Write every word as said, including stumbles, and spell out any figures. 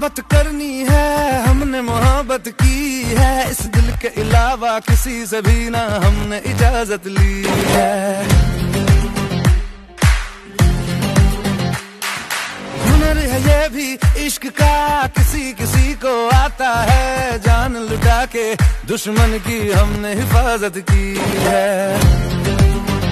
मोहब्बत करनी है, हमने मोहब्बत की है, इस दिल के अलावा किसी से भी ना हमने इजाजत ली है। हुनर है ये भी इश्क का, किसी किसी को आता है, जान लुटा के दुश्मन की हमने हिफाजत की है।